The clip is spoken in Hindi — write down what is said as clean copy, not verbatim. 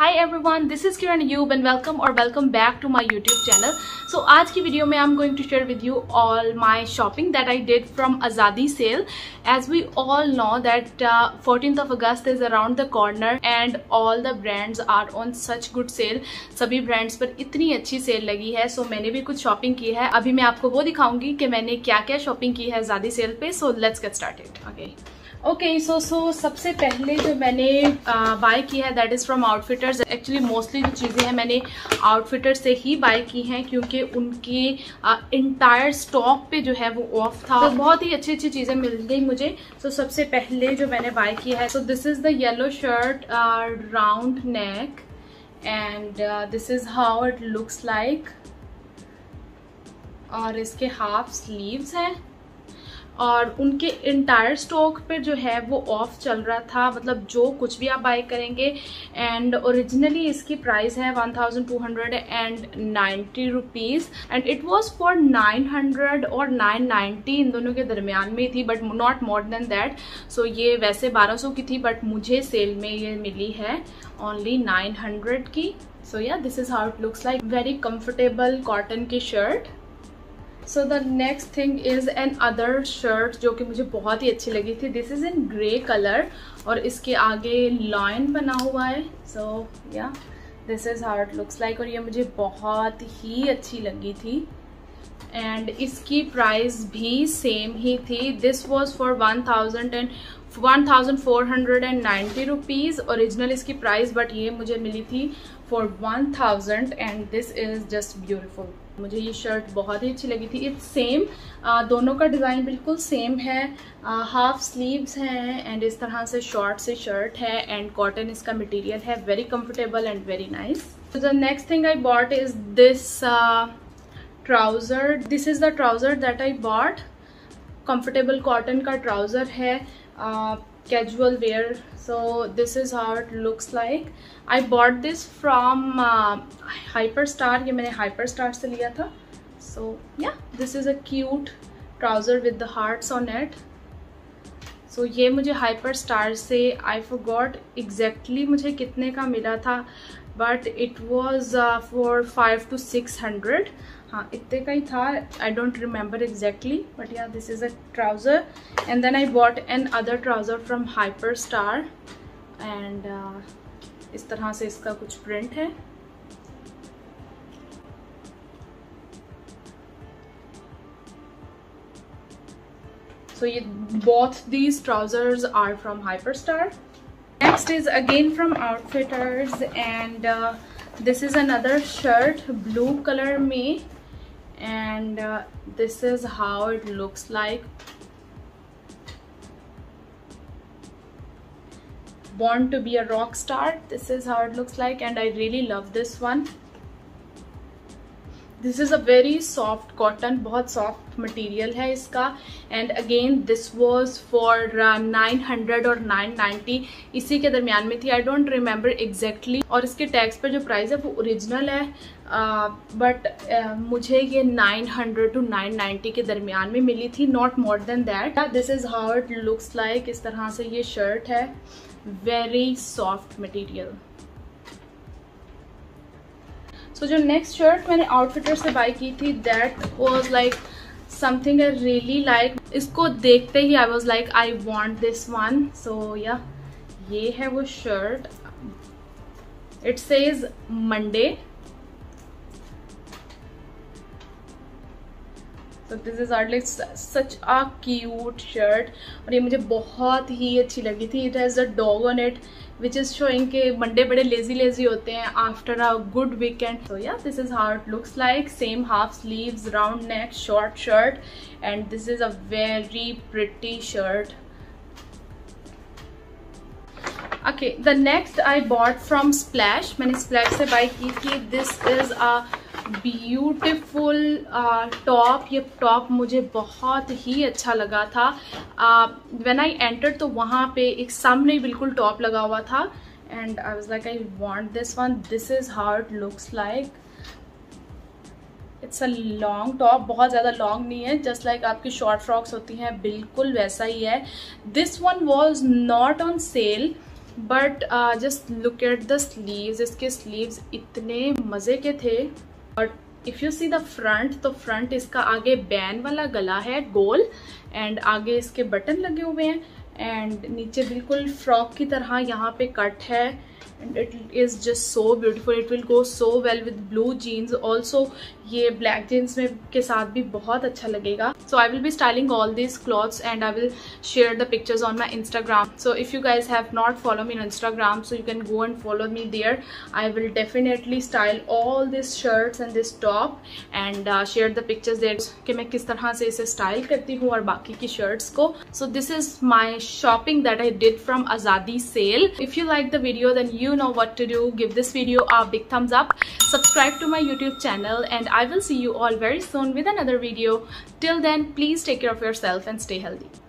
High everyone, this is Kiran यूब and welcome back to my YouTube channel. So आज की वीडियो में I am going to share with you all my shopping that I did from Azadi sale. As we all know that 14th of August is around the corner and all the brands are on such good sale। सभी ब्रांड्स पर इतनी अच्छी सेल लगी है। सो मैंने भी कुछ शॉपिंग की है। अभी मैं आपको वो दिखाऊंगी कि मैंने क्या क्या शॉपिंग की है आज़ादी सेल पे। So let's get started. Okay so सबसे पहले जो मैंने बाय की है that is from Outfitters. Actually mostly जो चीज़ें हैं मैंने आउटफिटर्स से ही बाय की हैं क्योंकि उनके इंटायर स्टॉक पे जो है वो ऑफ था। तो बहुत ही अच्छी अच्छी चीज़ें मिल गई मुझे। सो सबसे पहले जो मैंने बाय की है, so this is the yellow shirt round neck and this is how it looks like. और इसके हाफ स्लीव्स हैं और उनके इंटायर स्टॉक पे जो है वो ऑफ चल रहा था, मतलब जो कुछ भी आप बाय करेंगे। एंड ओरिजिनली इसकी प्राइस है 1290 rupees and it was for 900 और 990 इन दोनों के दरमियान में थी, but not more than that. So ये वैसे 1200 की थी बट मुझे सेल में ये मिली है ओनली 900 की। So yeah this is how it looks like. Very comfortable cotton की shirt. So the next thing is another shirt जो कि मुझे बहुत ही अच्छी लगी थी। This is in grey colour और इसके आगे लाइन बना हुआ है। So yeah this is how it looks like और ये मुझे बहुत ही अच्छी लगी थी एंड इसकी प्राइस भी सेम ही थी। This was for 1490 rupees original इसकी प्राइस, बट ये मुझे मिली थी for 1000 and this is just beautiful. मुझे ये शर्ट बहुत ही अच्छी लगी थी। इट्स सेम, दोनों का डिज़ाइन बिल्कुल सेम है। हाफ स्लीव्स हैं एंड इस तरह से शॉर्ट से शर्ट है एंड कॉटन इसका मटेरियल है। Very comfortable and very nice. The next thing I bought is this trouser. This is the trouser that I bought. Comfortable cotton का ट्राउज़र है, casual wear. So this is how it looks like. I bought this from Hyperstar. ये मैंने Hyperstar से लिया था। So yeah, this is a cute trouser with the hearts on it. So ये मुझे Hyperstar से I forgot exactly मुझे कितने का मिला था, but it was for 500 to 600। हाँ इतने का ही था। I don't remember exactly but yeah this is a trouser and then I bought another trouser from Hyper Star and इस तरह से इसका कुछ प्रिंट है। सो ये both these trousers are from Hyperstar. Next is again from Outfitters and this is another shirt blue color में and this is how it looks like. Born to be a rock star. This is how it looks like and I really love this one. This is a very soft cotton, बहुत सॉफ्ट मटेरियल है इसका and again this was for 900 और 990 इसी के दरमियान में थी। I don't remember exactly. और इसके टैग्स पर जो प्राइस है वो ओरिजिनल है बट मुझे ये 900 to 990 के दरमियान में मिली थी, not more than that. This is how it looks like. इस तरह से ये शर्ट है, वेरी सॉफ्ट मटेरियल। तो जो नेक्स्ट शर्ट मैंने आउटफिटर से बाय की थी that was like something I really like. इसको देखते ही I was like I want this one. So yeah ये है वो shirt. It says Monday. So this is like such a cute shirt और ये मुझे बहुत ही अच्छी लगी थी। It has a dog on it which is showing कि मंडे बड़े लेजी होते हैं after a good weekend. So yeah, this is how it looks like. Same half sleeves, round neck, short shirt and this is a very pretty shirt. Okay, the next I bought from Splash. मैंने Splash से buy की थी। This is a beautiful top. ये टॉप मुझे बहुत ही अच्छा लगा था। व्हेन आई एंटर तो वहाँ पे एक सामने बिल्कुल टॉप लगा हुआ था and I was like I want this one. This is how it looks like. It's a long top, बहुत ज़्यादा लॉन्ग नहीं है, जस्ट लाइक आपकी शॉर्ट फ्रॉक्स होती हैं बिल्कुल वैसा ही है। This one was not on sale but just look at the sleeves, इसके स्लीव्स इतने मज़े के थे। और if you see the front, तो फ्रंट इसका आगे बैन वाला गला है गोल, एंड आगे इसके बटन लगे हुए हैं, एंड नीचे बिल्कुल फ्रॉक की तरह यहाँ पे कट है, and it is just so beautiful. It will go so well with blue jeans also, ये ब्लैक जीन्स में के साथ भी बहुत अच्छा लगेगा। So I will be styling all these clothes and I will share the pictures on my Instagram. So if you guys have not followed me on Instagram, so you can go and follow me there. I will definitely style all these shirts and this top and share the pictures there कि मैं किस तरह से इसे स्टाइल करती हूँ और बाकी की shirts को. So this is my shopping that I did from Azadi sale. If you like the video, then you know what to do. Give this video a big thumbs up. Subscribe to my YouTube channel, and I will see you all very soon with another video. Till then, please take care of yourself and stay healthy.